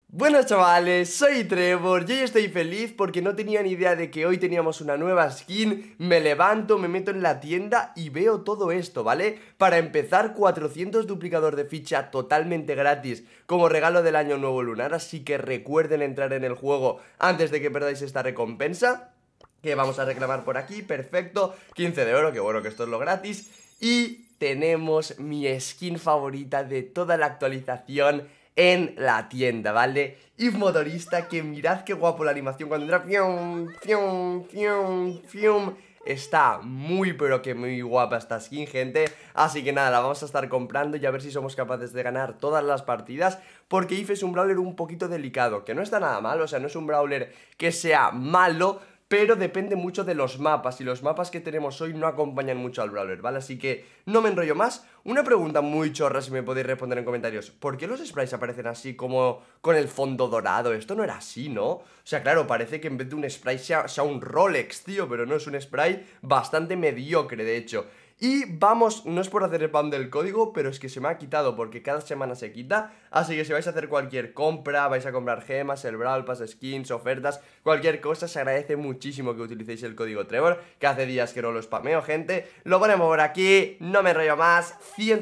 Buenas chavales, soy Trevor y hoy estoy feliz porque no tenía ni idea de que hoy teníamos una nueva skin. Me levanto, me meto en la tienda y veo todo esto, ¿vale? Para empezar, 400 duplicador de ficha totalmente gratis como regalo del año nuevo lunar, así que recuerden entrar en el juego antes de que perdáis esta recompensa que vamos a reclamar por aquí. Perfecto, 15 de oro, que bueno que esto es lo gratis. Y tenemos mi skin favorita de toda la actualización en la tienda, ¿vale? If Motorista, que mirad qué guapo la animación cuando entra. Fium, fium, fium, fium. Está muy pero que muy guapa esta skin, gente. Así que nada, la vamos a estar comprando y a ver si somos capaces de ganar todas las partidas, porque If es un brawler un poquito delicado, que no está nada mal, o sea, no es un brawler que sea malo, pero depende mucho de los mapas, y los mapas que tenemos hoy no acompañan mucho al brawler, ¿vale? Así que no me enrollo más. Una pregunta muy chorra, si me podéis responder en comentarios: ¿por qué los sprites aparecen así como con el fondo dorado? Esto no era así, ¿no? O sea, claro, parece que en vez de un sprite sea un Rolex, tío, pero no, es un sprite bastante mediocre, de hecho. Y vamos, no es por hacer el spam del código, pero es que se me ha quitado porque cada semana se quita. Así que si vais a hacer cualquier compra, vais a comprar gemas, el Brawl Pass, skins, ofertas, cualquier cosa, se agradece muchísimo que utilicéis el código Trevor, que hace días que no lo spameo, gente. Lo ponemos por aquí, no me enrollo más.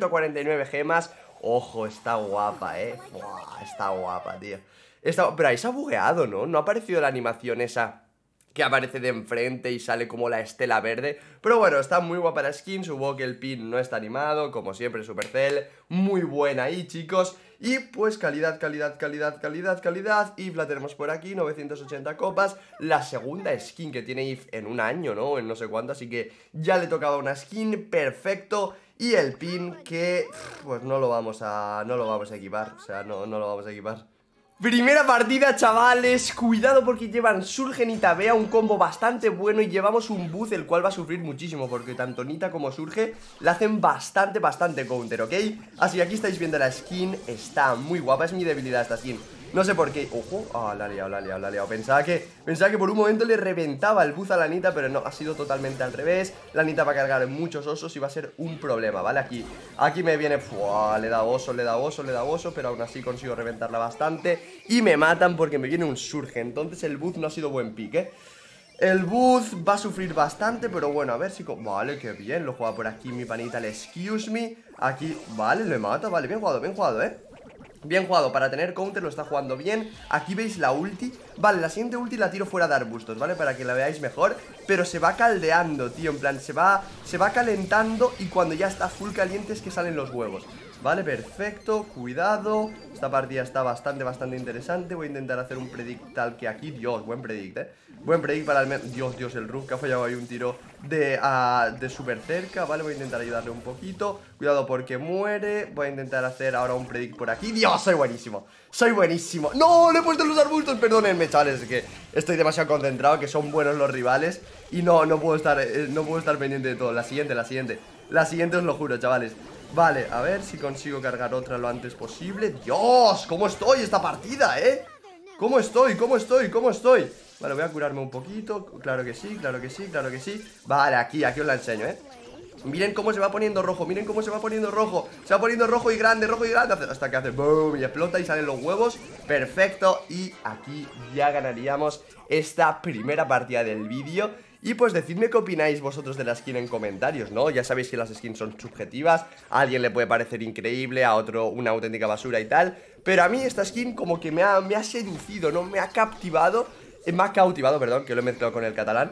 149 gemas. Ojo, está guapa, Buah, está guapa, tío. Pero ahí se ha bugueado, ¿no? No ha aparecido la animación esa que aparece de enfrente y sale como la estela verde. Pero bueno, está muy guapa la skin. Supongo que el pin no está animado, como siempre, Supercell. Muy buena ahí, chicos. Y pues calidad, calidad, calidad, calidad, calidad. If la tenemos por aquí, 980 copas. La segunda skin que tiene If en un año, ¿no? En no sé cuánto, así que ya le tocaba una skin, perfecto. Y el pin que, pues no lo vamos a equipar. O sea, no lo vamos a equipar. Primera partida, chavales. Cuidado porque llevan Surge, Nita, Bea, un combo bastante bueno. Y llevamos un Buzz el cual va a sufrir muchísimo, porque tanto Nita como Surge le hacen bastante counter, ¿ok? Así que aquí estáis viendo la skin. Está muy guapa, es mi debilidad esta skin. No sé por qué. Ojo, la ha liado, la ha liado, la ha liado. Pensaba que por un momento le reventaba el buzz a la Nita, pero no, ha sido totalmente al revés. La Nita va a cargar muchos osos y va a ser un problema, ¿vale? Aquí me viene, le da oso, le da oso, le da oso, pero aún así consigo reventarla bastante. Y me matan porque me viene un Surge. Entonces el buzz no ha sido buen pick, El buzz va a sufrir bastante, pero bueno, a ver si... Vale, qué bien, lo juega por aquí mi panita, el excuse me. Aquí, vale, le mata, vale, bien jugado, bien jugado, para tener counter lo está jugando bien. Aquí veis la ulti. Vale, la siguiente ulti la tiro fuera de arbustos, ¿vale? Para que la veáis mejor. Pero se va caldeando, tío, en plan, se va calentando. Y cuando ya está full caliente es que salen los huevos. Vale, perfecto, cuidado. Esta partida está bastante interesante. Voy a intentar hacer un predict tal que aquí. Dios, buen predict, buen predict para el... Dios, el Rook que ha fallado ahí un tiro de súper cerca. Vale, voy a intentar ayudarle un poquito. Cuidado porque muere. Voy a intentar hacer ahora un predict por aquí. Dios, soy buenísimo. No, le he puesto los arbustos, perdónenme, chavales. Es que estoy demasiado concentrado, que son buenos los rivales. Y no puedo estar pendiente de todo. La siguiente os lo juro, chavales. Vale, a ver si consigo cargar otra lo antes posible. Dios, ¿cómo estoy esta partida, ¿Cómo estoy? Vale, voy a curarme un poquito. Claro que sí. Vale, aquí os la enseño, Miren cómo se va poniendo rojo, Se va poniendo rojo y grande, hasta que hace boom y explota y salen los huevos. Perfecto, y aquí ya ganaríamos esta primera partida del vídeo. Y pues decidme qué opináis vosotros de la skin en comentarios, ¿no? Ya sabéis que las skins son subjetivas. A alguien le puede parecer increíble, a otro una auténtica basura y tal. Pero a mí esta skin como que me ha seducido, ¿no? Me ha cautivado, perdón, que lo he mezclado con el catalán.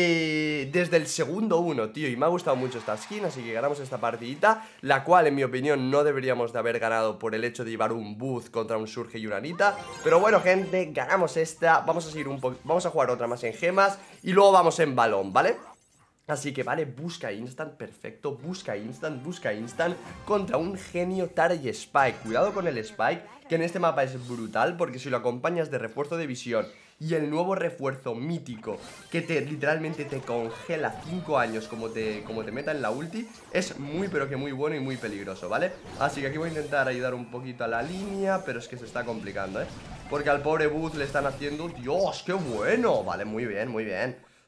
Desde el segundo 1, tío, y me ha gustado mucho esta skin, así que ganamos esta partidita, la cual en mi opinión no deberíamos de haber ganado por el hecho de llevar un buzz contra un Surge y una Nita. Pero bueno, gente, ganamos esta. Vamos a seguir vamos a jugar otra más en gemas y luego vamos en balón, ¿vale? Así que vale, busca instant, perfecto, busca instant contra un genio Tara y Spike. Cuidado con el Spike, que en este mapa es brutal, porque si lo acompañas de refuerzo de visión y el nuevo refuerzo mítico que literalmente te congela 5 años como te meta en la ulti, es muy pero que muy bueno y muy peligroso, ¿vale? Así que aquí voy a intentar ayudar un poquito a la línea, pero es que se está complicando, porque al pobre Buzz le están haciendo... ¡Dios, qué bueno! Vale, muy bien.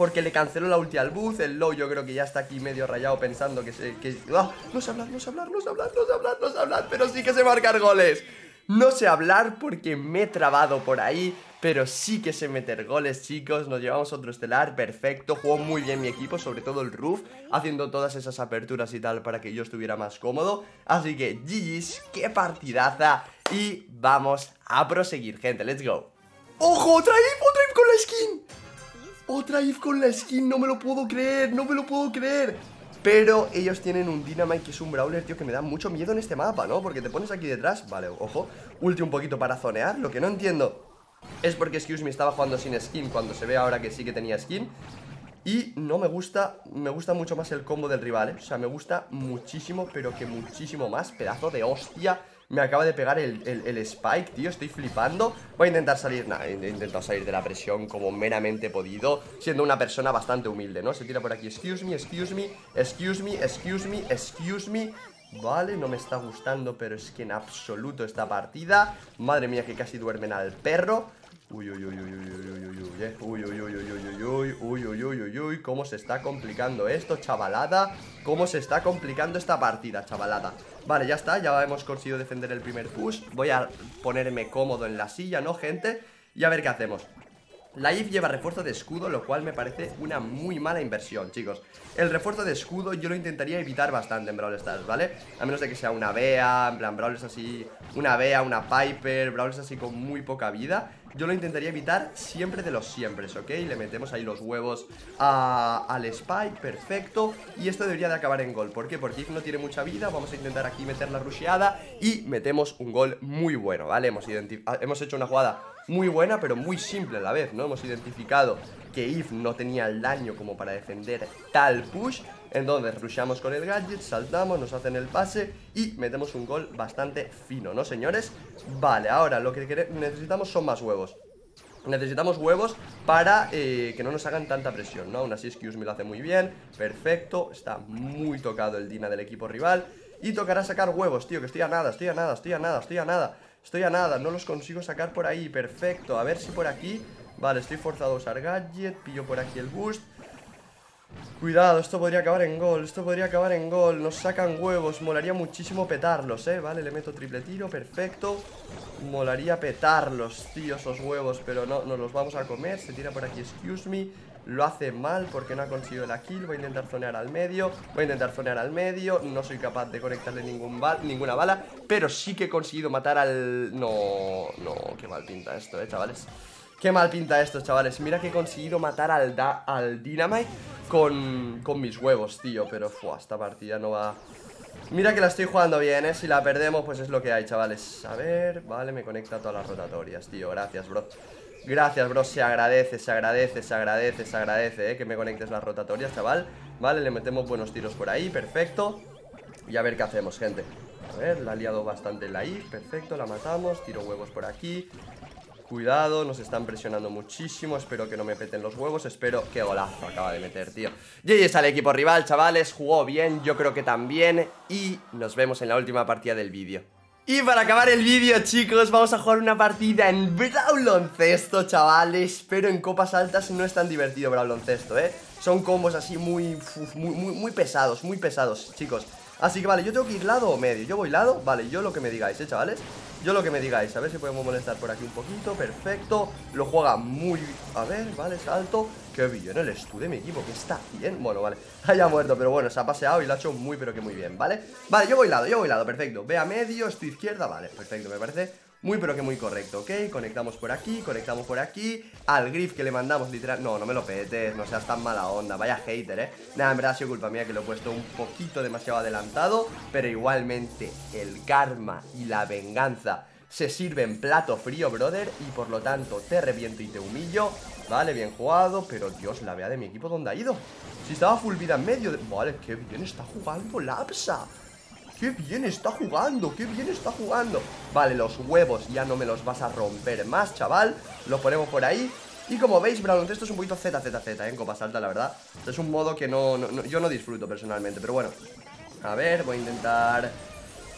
porque le canceló la ulti al Buzz. El Low yo creo que ya está aquí medio rayado pensando que ¡ah! No sé hablar, no sé hablar, no sé hablar, no sé hablar, no sé hablar, pero sí que sé marcar goles. No sé hablar porque me he trabado por ahí, pero sí que sé meter goles, chicos. Nos llevamos otro estelar, perfecto. Jugó muy bien mi equipo, sobre todo el Roof, haciendo todas esas aperturas y tal para que yo estuviera más cómodo. Así que GG's, qué partidaza. Y vamos a proseguir, gente, let's go. ¡Ojo! ¡Otra if con la skin! ¡Otra if con la skin! No me lo puedo creer, no me lo puedo creer. Pero ellos tienen un Dynamite que es un Brawler, tío, que me da mucho miedo en este mapa, ¿no? Porque te pones aquí detrás, vale, ojo, ulti un poquito para zonear. Lo que no entiendo es porque Excuse Me estaba jugando sin skin cuando se ve ahora que sí que tenía skin. Y no me gusta mucho más el combo del rival, ¿eh? O sea, me gusta muchísimo, pero que muchísimo más. Pedazo de hostia. Me acaba de pegar el Spike, tío, estoy flipando. Voy a intentar salir, nada, he intentado salir de la presión como meramente he podido, siendo una persona bastante humilde, ¿no? Se tira por aquí, excuse me, excuse me, excuse me, excuse me, excuse me. Vale, no me está gustando, pero es que en absoluto esta partida. Madre mía, que casi duermen al perro. Uy, uy, uy, uy, uy, uy, uy, uy, uy, uy, uy, uy, uy, uy, uy, uy, uy, uy, uy, cómo se está complicando esto, chavalada. Cómo se está complicando esta partida, chavalada. Vale, ya está, ya hemos conseguido defender el primer push. Voy a ponerme cómodo en la silla, ¿no, gente? Y a ver qué hacemos. La IF lleva refuerzo de escudo, lo cual me parece una muy mala inversión, chicos. El refuerzo de escudo yo lo intentaría evitar bastante en Brawl Stars, ¿vale? A menos de que sea una Bea, en plan Brawlers así, una Bea, una Piper, Brawlers así con muy poca vida. Yo lo intentaría evitar siempre de los siempre, ¿ok? Le metemos ahí los huevos al Spike, perfecto. Y esto debería de acabar en gol. ¿Por qué? Porque If no tiene mucha vida. Vamos a intentar aquí meter la rusheada y metemos un gol muy bueno, ¿vale? Hemos hecho una jugada muy buena, pero muy simple a la vez, ¿no? Hemos identificado que If no tenía el daño como para defender tal push. Entonces rusheamos con el gadget, saltamos, nos hacen el pase y metemos un gol bastante fino, ¿no, señores? Vale, ahora lo que necesitamos son más huevos. Necesitamos huevos para que no nos hagan tanta presión, ¿no? Aún así Excuse Me lo hace muy bien, perfecto. Está muy tocado el Dina del equipo rival. Y tocará sacar huevos, tío, que estoy a nada, estoy a nada, estoy a nada, estoy a nada. Estoy a nada, no los consigo sacar por ahí, perfecto. A ver si por aquí, vale, estoy forzado a usar gadget. Pillo por aquí el boost. Cuidado, esto podría acabar en gol, esto podría acabar en gol. Nos sacan huevos, molaría muchísimo petarlos, vale, le meto triple tiro, perfecto. Molaría petarlos, tío, esos huevos, pero no, nos los vamos a comer. Se tira por aquí, excuse me. Lo hace mal porque no ha conseguido la kill. Voy a intentar zonear al medio. No soy capaz de conectarle ninguna bala, pero sí que he conseguido matar al... No, qué mal pinta esto, chavales. Qué mal pinta esto, chavales. Mira que he conseguido matar al Dynamite con mis huevos, tío. Pero, esta partida no va... Mira que la estoy jugando bien, Si la perdemos, pues es lo que hay, chavales. A ver, vale, me conecta a todas las rotatorias, tío. Gracias, bro. Gracias, bro, se agradece, que me conectes las rotatorias, chaval. Vale, le metemos buenos tiros por ahí, perfecto. Y a ver qué hacemos, gente. A ver, la ha liado bastante la IF, perfecto, la matamos. Tiro huevos por aquí. Cuidado, nos están presionando muchísimo. Espero que no me peten los huevos. Espero que golazo acaba de meter, tío. GG al equipo rival, chavales. Jugó bien, yo creo que también. Y nos vemos en la última partida del vídeo. Y para acabar el vídeo, chicos, vamos a jugar una partida en Brawloncesto, chavales. Pero en copas altas no es tan divertido Brawloncesto, Son combos así muy pesados, chicos. Así que vale, yo tengo que ir lado o medio. Yo voy lado, vale, yo lo que me digáis, chavales. Yo lo que me digáis, a ver si podemos molestar por aquí un poquito. Perfecto, lo juega muy... A ver, vale, salto. Qué bien el Stu de mi equipo, que está bien. Bueno, vale, haya muerto, pero bueno, se ha paseado y lo ha hecho muy, pero que muy bien, ¿vale? Vale, yo voy lado, perfecto. Ve a medio, estoy izquierda, vale, perfecto, me parece muy, pero que muy correcto, ¿ok? Conectamos por aquí, al Griff que le mandamos literal... No me lo petes, no seas tan mala onda, vaya hater, Nada, en verdad ha sido culpa mía que lo he puesto un poquito demasiado adelantado. Pero igualmente el karma y la venganza se sirven plato frío, brother. Y por lo tanto te reviento y te humillo. Vale, bien jugado, pero Dios, la vea de mi equipo, ¿dónde ha ido? Si estaba full vida en medio de... Vale, qué bien está jugando Lapsa. ¡Qué bien está jugando! ¡Qué bien está jugando! Vale, los huevos ya no me los vas a romper más, chaval. Los ponemos por ahí. Y como veis, Brawloncesto es un poquito ZZZ, en copas altas, la verdad. Es un modo que yo no disfruto personalmente, pero bueno. A ver, voy a intentar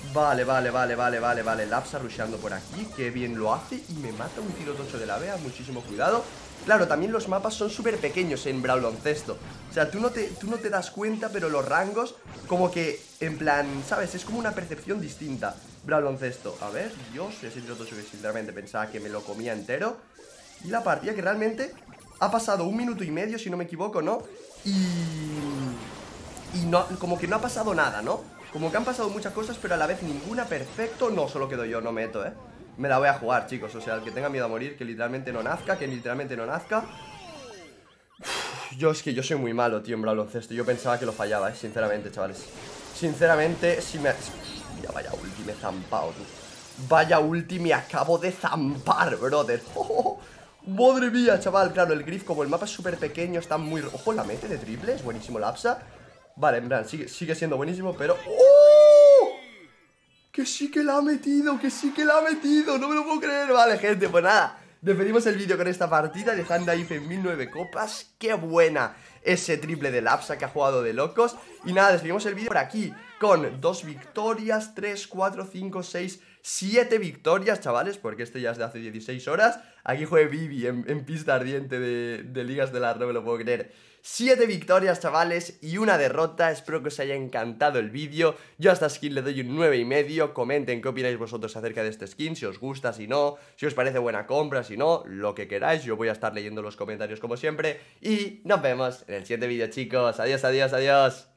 Vale, Lapsa rusheando por aquí, qué bien lo hace. Y me mata un tiro tocho de la Bea, muchísimo cuidado. Claro, también los mapas son súper pequeños en Brawl Baloncesto. O sea, tú no te das cuenta, pero los rangos, como que, en plan, ¿sabes? Es como una percepción distinta Brawl Baloncesto. A ver, Dios, ese tiro tocho que sinceramente pensaba que me lo comía entero. Y la partida que realmente ha pasado 1 minuto y medio, si no me equivoco, ¿no? Y no, como que no ha pasado nada, ¿no? Como que han pasado muchas cosas, pero a la vez ninguna perfecto. No, solo quedo yo, no meto, ¿eh? Me la voy a jugar, chicos. O sea, el que tenga miedo a morir, que literalmente no nazca. Yo es que yo soy muy malo, tío, en baloncesto. Yo pensaba que lo fallaba, sinceramente, chavales. Sinceramente, si me... Mira, vaya ulti me he zampado, tú. Vaya ulti me acabo de zampar, brother. Madre mía, chaval. Claro, el Griff, como el mapa es súper pequeño, está muy... Ojo, la mete de triple, es buenísimo Lapsa. Vale, en plan, sigue siendo buenísimo, pero... ¡Oh! Que sí que la ha metido, no me lo puedo creer. Vale, gente, pues nada, despedimos el vídeo con esta partida, dejando ahí en 1009 copas. Qué buena ese triple de Lapsa que ha jugado de locos. Y nada, despedimos el vídeo por aquí con 2 victorias, 3, 4, 5, 6, 7 victorias, chavales, porque este ya es de hace 16 horas. Aquí juegue Vivi en pista ardiente de Ligas de la... No me lo puedo creer. 7 victorias, chavales, y una derrota. Espero que os haya encantado el vídeo. Yo a esta skin le doy un 9,5. Comenten qué opináis vosotros acerca de este skin, si os gusta, si no, si os parece buena compra, si no, lo que queráis. Yo voy a estar leyendo los comentarios como siempre. Y nos vemos en el siguiente vídeo, chicos. Adiós, adiós, adiós.